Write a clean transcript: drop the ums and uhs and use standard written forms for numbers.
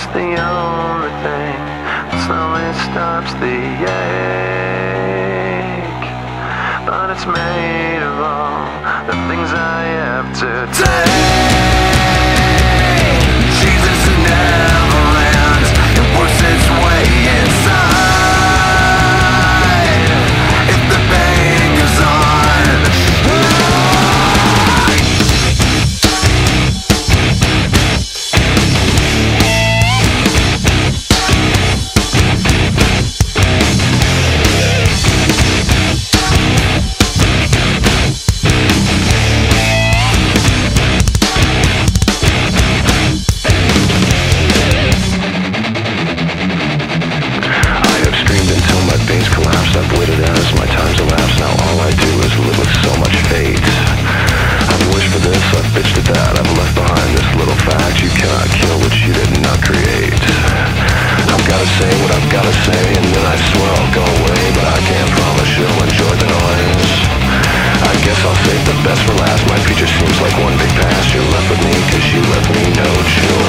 the only thing that slowly stops the ache. But it's made of all the things I have to take. Jesus in Neverland, it works its way inside. If the pain goes on, I've waited as my time's elapsed. Now all I do is live with so much fate. I've wished for this, I've bitched at that. I've left behind this little fact: you cannot kill what you did not create. I've gotta say what I've gotta say, and then I swear I'll go away. But I can't promise you'll enjoy the noise. I guess I'll save the best for last. My future seems like one big past. You're left with me cause you left me no choice.